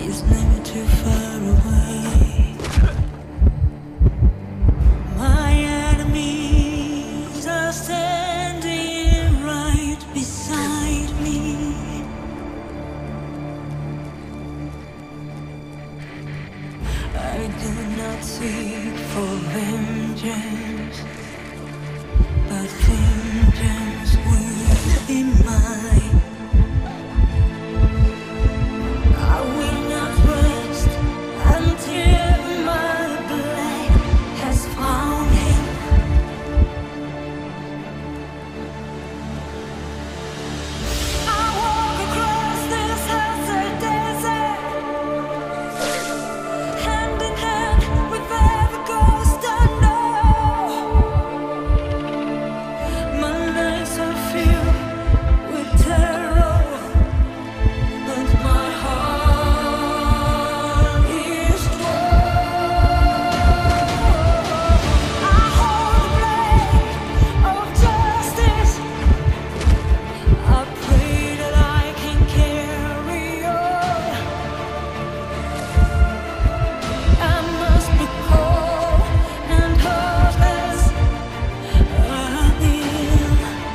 is never too far away. My enemies are standing right beside me. I do not seek for vengeance, but vengeance will be mine. I will not rest until my blade has found him. I walk across this hazard desert, hand in hand with every ghost I know. My nights are filled with terror, but my heart is strong. I hold the blade of justice. I pray that I can carry on. I must be cold and heartless. I will.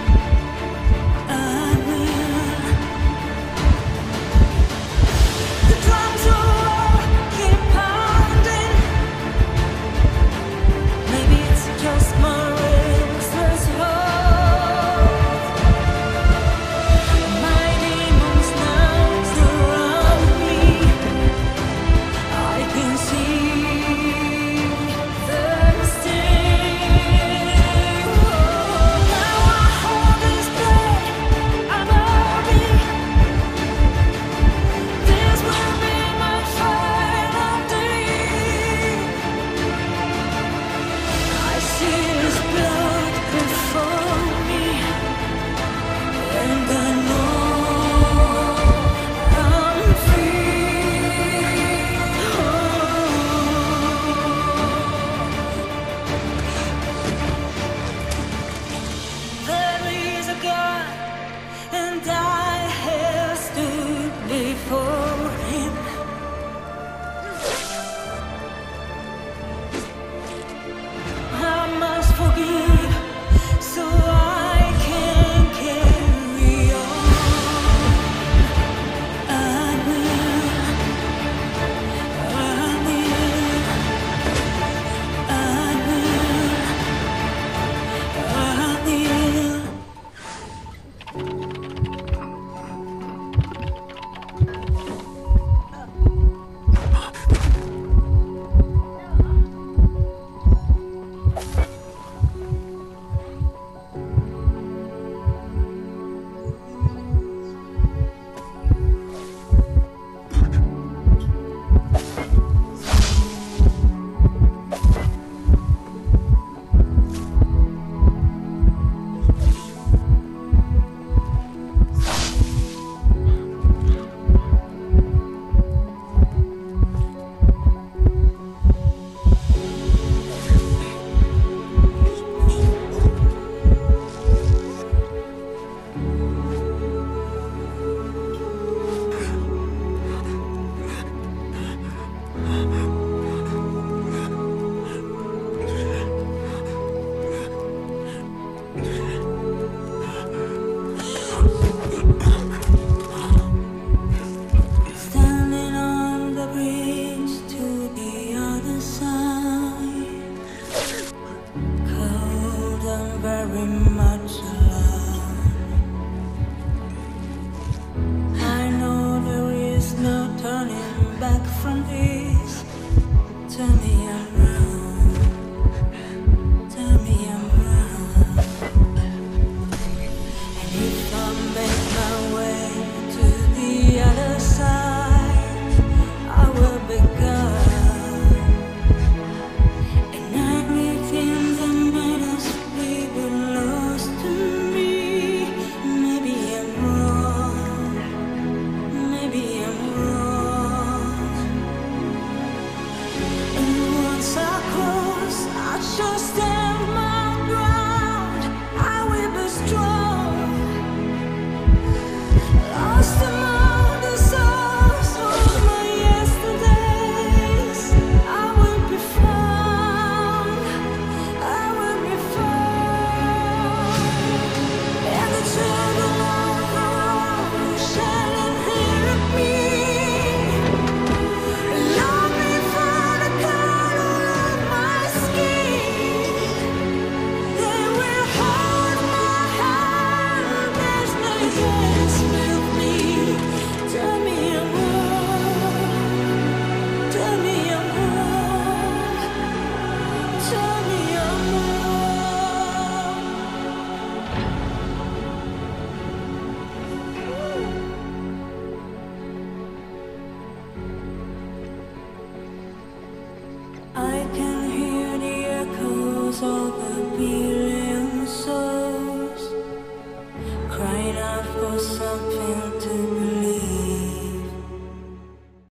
The drums will keep pounding. Maybe it's just my restless heart. My demons now surround me. I can see them still. Now I hold this blade above me. This will be my final day. I see his blood before me, and I know I'm free. There is a God, and I have stood before him. I must forgive so I can carry on. I will, I will, I will, I will. Standing on the bridge to the other side, cold and very much alone. I know there is no turning back from here.